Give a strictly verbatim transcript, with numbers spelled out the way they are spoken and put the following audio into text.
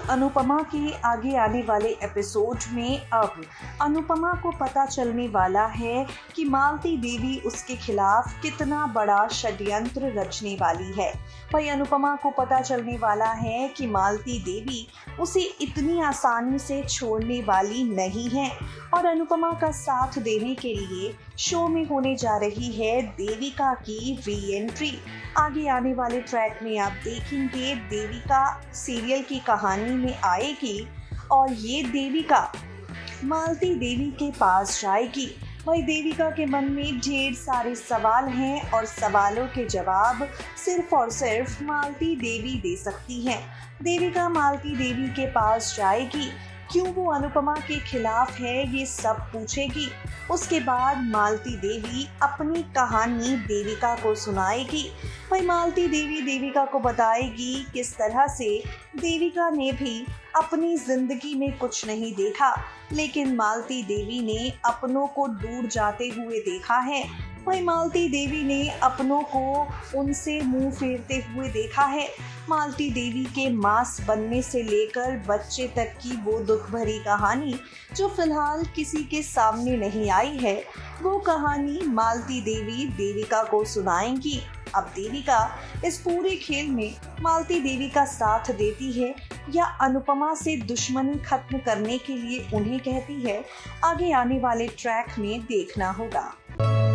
अनुपमा के आगे आने वाले एपिसोड में अब अनुपमा को पता चलने वाला है कि मालती देवी उसके खिलाफ कितना बड़ा षड्यंत्र रचने वाली है। वही अनुपमा को पता चलने वाला है कि मालती देवी उसे इतनी आसानी से छोड़ने वाली नहीं है और अनुपमा का साथ देने के लिए शो में होने जा रही है देविका की री एंट्री। आगे आने वाले ट्रैक में आप देखेंगे देविका सीरियल की कहानी में आएगी और ये देविका मालती देवी के पास जाएगी। वही देविका के मन में ढेर सारे सवाल हैं और सवालों के जवाब सिर्फ और सिर्फ मालती देवी दे सकती हैं। देविका मालती देवी के पास जाएगी, क्यों वो अनुपमा के खिलाफ है ये सब पूछेगी। उसके बाद मालती देवी अपनी कहानी देविका को सुनाएगी। वही मालती देवी देविका को बताएगी किस तरह से देविका ने भी अपनी जिंदगी में कुछ नहीं देखा, लेकिन मालती देवी ने अपनों को दूर जाते हुए देखा है। वही मालती देवी ने अपनों को उनसे मुंह फेरते हुए देखा है। मालती देवी के मांस बनने से लेकर बच्चे तक की वो दुख भरी कहानी जो फिलहाल किसी के सामने नहीं आई है, वो कहानी मालती देवी देविका को सुनाएंगी। अब देविका इस पूरे खेल में मालती देवी का साथ देती है या अनुपमा से दुश्मनी खत्म करने के लिए उन्हें कहती है, आगे आने वाले ट्रैक में देखना होगा।